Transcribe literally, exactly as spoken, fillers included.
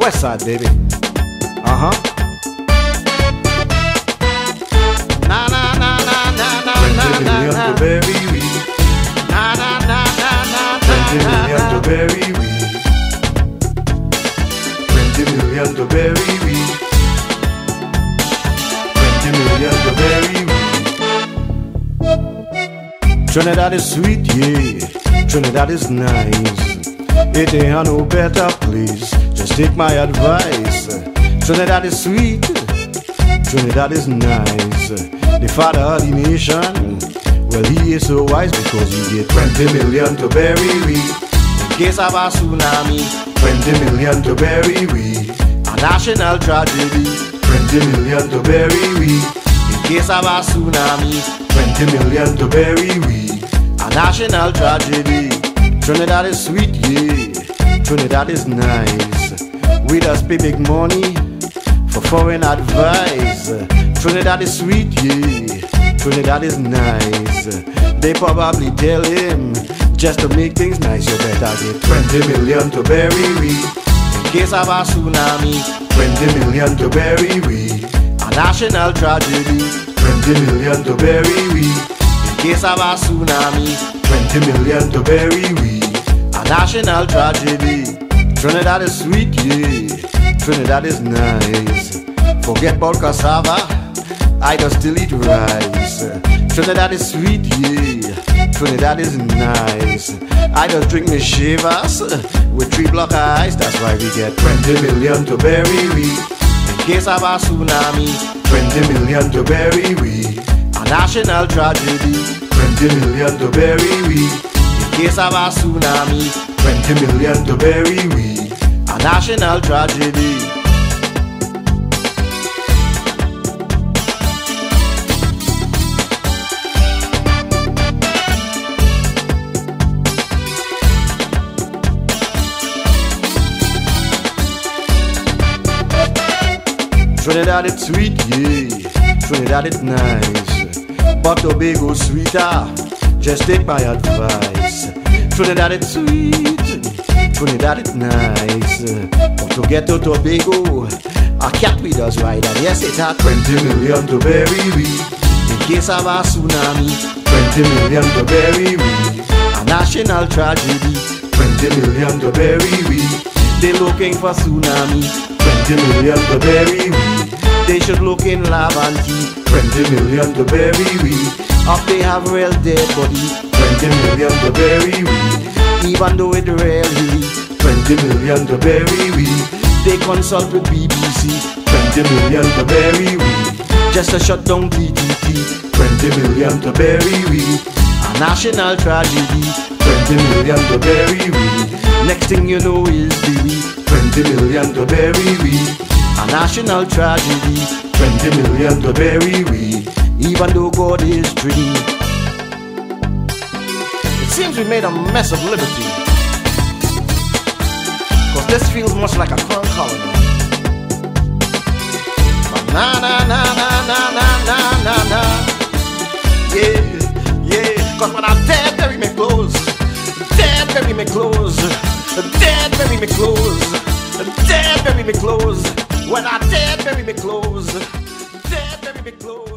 West Side, baby. Uh-huh. Na na na na na na Twenty na million na to bury we. na na na na na Twenty na million to na. bury we. Twenty million to bury we. Twenty million to bury we. Trinidad is sweet, yeah. Trinidad is nice. It ain't no better place. Just take my advice. Trinidad is sweet. Trinidad is nice. The father of the nation. Well, he is so wise because he get Twenty million to bury we. in case of a tsunami, Twenty million to bury we. a national tragedy. Twenty million to bury we. In case of a tsunami, Twenty million to bury we. a national tragedy. Trinidad is sweet, yeah. Trinidad is nice. We just pay big money for foreign advice. Trinidad is sweet, yeah. Trinidad is nice. They probably tell him just to make things nice, you better get Twenty million to bury we. in case of a tsunami, Twenty million to bury we. a national tragedy. Twenty million to bury we. In case of a tsunami, Twenty million to bury we. a national tragedy. Trinidad is sweet, yeah. Trinidad is nice. Forget about cassava, I just still eat rice. Trinidad is sweet, yeah. Trinidad is nice. I just drink me shavers with three block of ice. That's why we get Twenty million to bury we. in case of a tsunami, Twenty million to bury we. a national tragedy. Twenty million to bury we. In case of a tsunami, Twenty million to bury we. a national tragedy. Trinidad is sweet, yeah. Trinidad is nice. But Tobago sweeter. Just take my advice. Trinidad is sweet. Trinidad is nice. But to get to Tobago, a cat with us ride, and yes, it had Twenty million to bury we. in case of a tsunami, Twenty million to bury we. a national tragedy. Twenty million to bury we. They looking for tsunami. Twenty million to bury we. They should look in Lavanti. Twenty million to bury we. Up they have real dead body. Twenty million to bury we. Even though it really, Twenty million to bury we. they consult with B B C Twenty million to bury we. just to shut down T T T. Twenty million to bury we. A national tragedy. Twenty million to bury we. Next thing you know is Dewey. Twenty million to bury we. A national tragedy. Twenty million to bury we. Even though God is three. It seems we made a mess of liberty. Cause this feels much like a crown colony. But na na na na na na na na na. Yeah, yeah. Cause when I'm dead, bury me close. Dead, bury me close. Dead, bury me close. Dead, bury me close. When I'm dead, bury me close. Dead, bury me close.